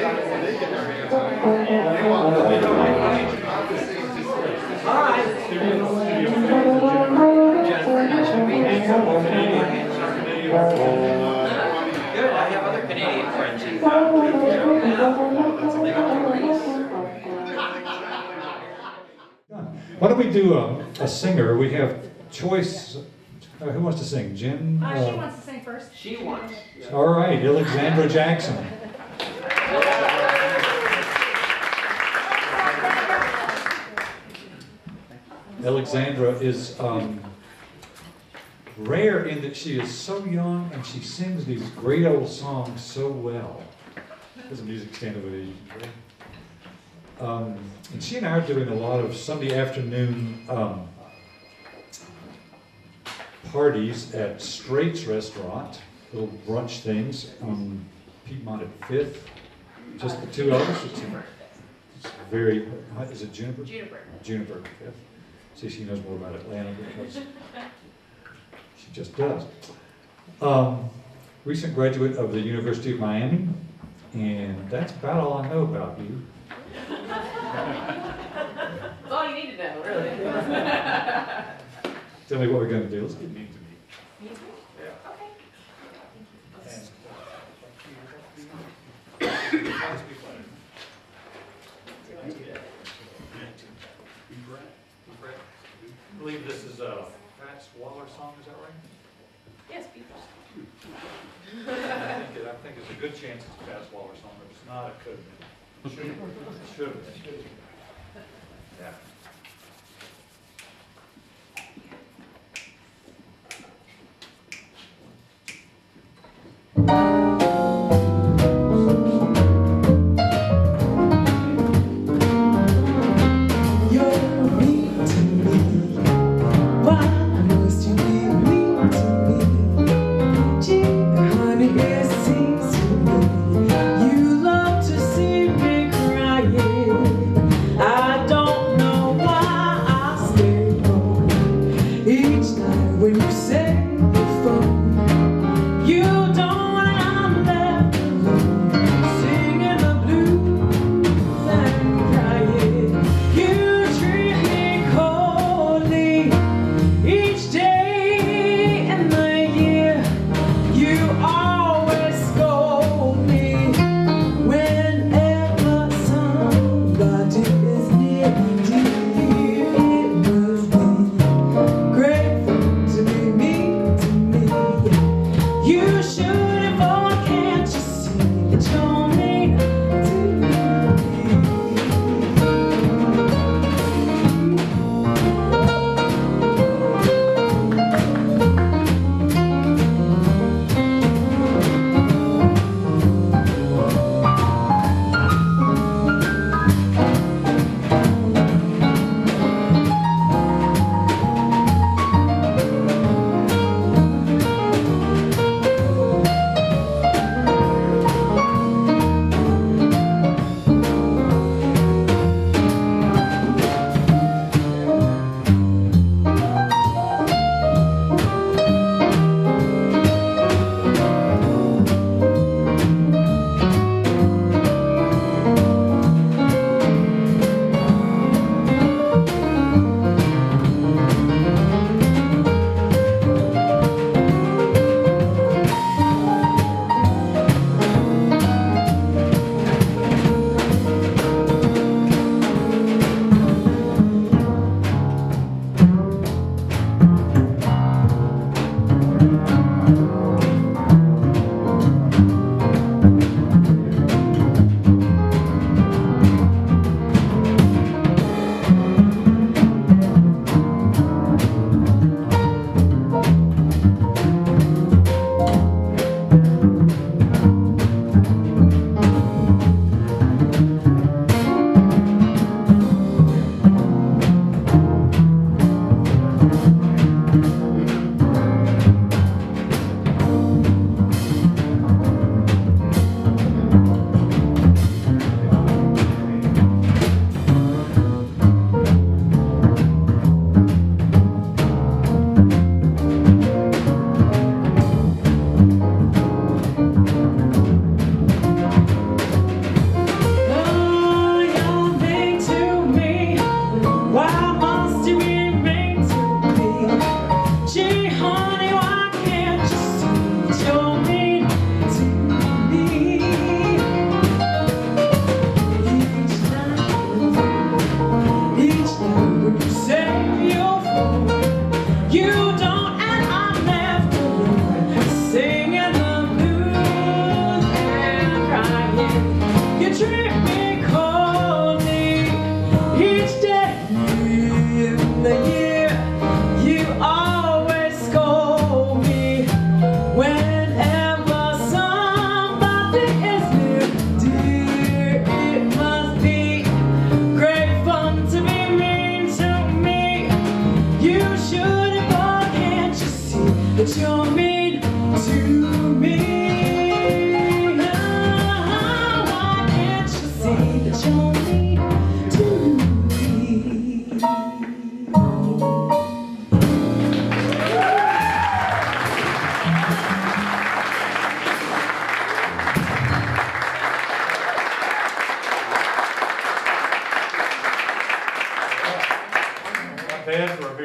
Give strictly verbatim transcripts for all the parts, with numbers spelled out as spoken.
Good, I have other Canadian friends in Why don't we do a, a singer? We have choice. Uh, who wants to sing? Jen? Uh, Uh, she wants to sing first. She wants. all right, Alexandra Jackson. Alexandra is um, rare in that she is so young and she sings these great old songs so well. There's a music stand over there you can play. Um, and she and I are doing a lot of Sunday afternoon um, parties at Straight's Restaurant, little brunch things on Piedmont at Fifth. Just the two of us. It's, it's very, is it Juniper? Juniper. Juniper at Fifth. See, she knows more about Atlanta because she just does. Um, recent graduate of the University of Miami, and that's about all I know about you. That's all you need to know, really. Tell me what we're going to do. Let's get mean to me. Me too? Yeah. Okay. I believe this is a Fats Waller song, is that right? Yes, people. I think, it, I think there's a good chance it's a Fats Waller song. If it's not, it could have been. Should have been. Should have been. Yeah. I don't know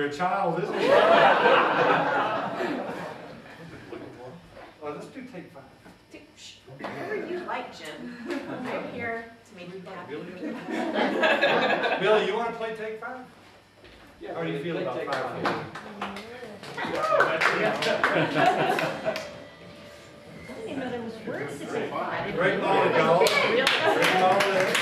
you're a child, isn't it? Well, let's do take five. Whatever you like, Jim. I'm here to make you happy. Billy, you want to play take five? Yeah, How do you feel play about take five? I didn't know there was words to take five. Great ball, y'all. Great ball there.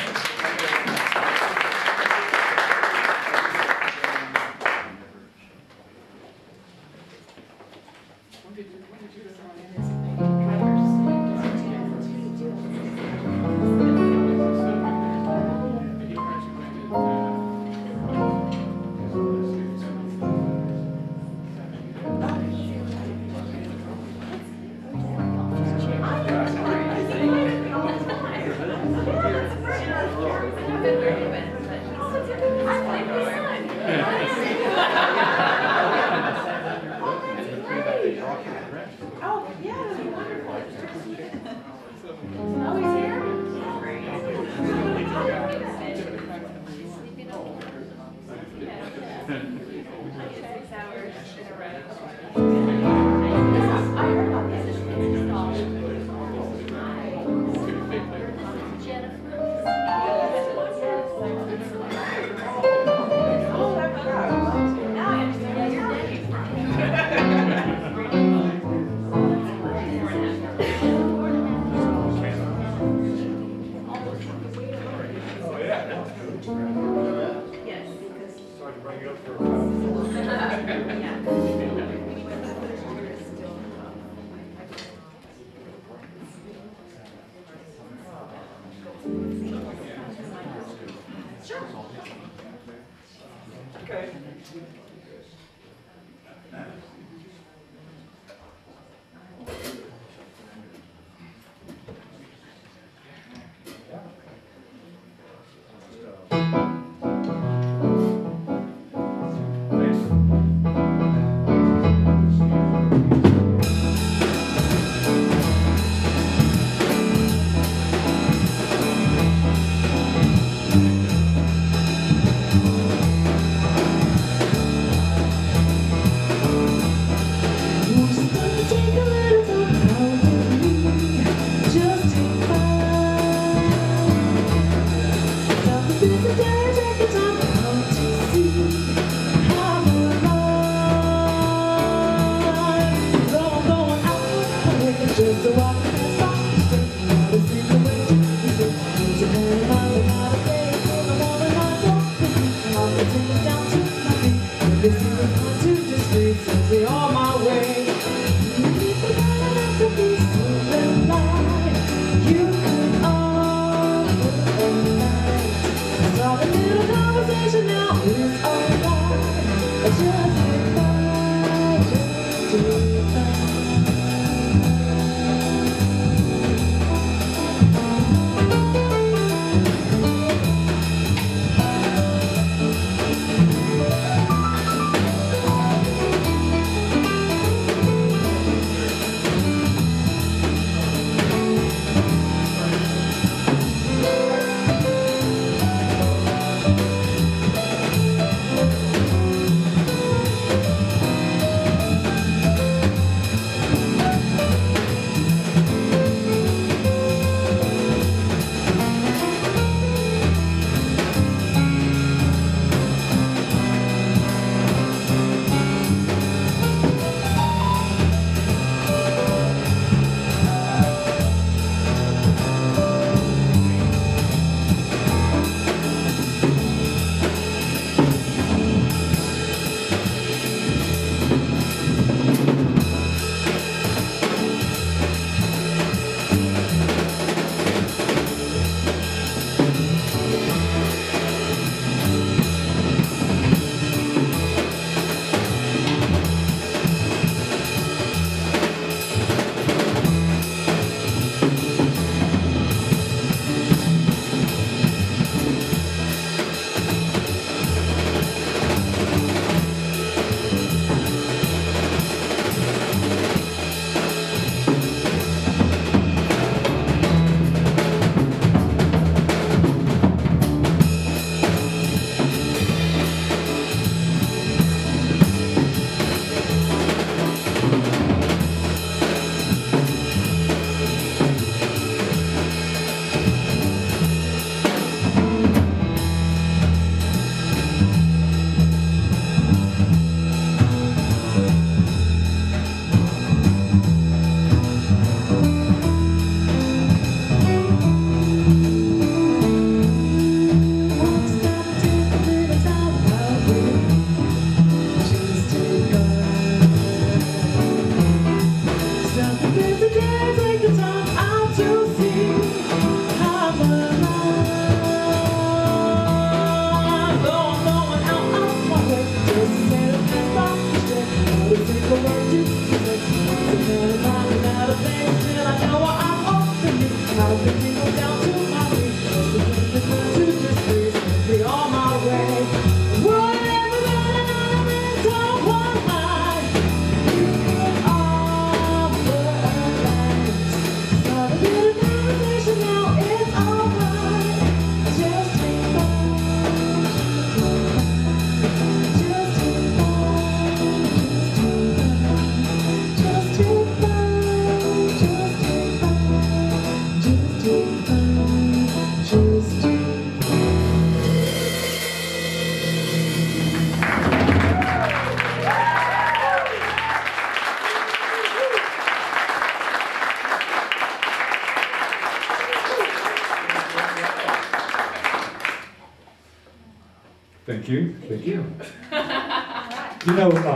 Thank you. Thank you. You know, um, I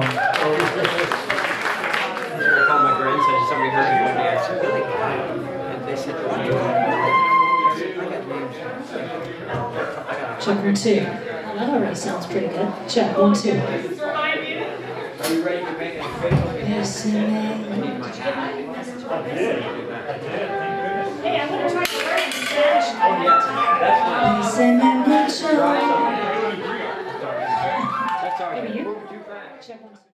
called my grandson, somebody heard me one day, I said, Billy, quiet. And they said, what are you talking about? I said, I got names. Check one, two. Well, that already sounds pretty good. Check one, two. Are you ready to make a facial? Yes, ma'am. I need my hat. Hey, I'm gonna try to learn in Spanish. Oh, yeah, that's fine. Yes, ma'am. That's all right. Maybe you? Where would you find? Check one, two.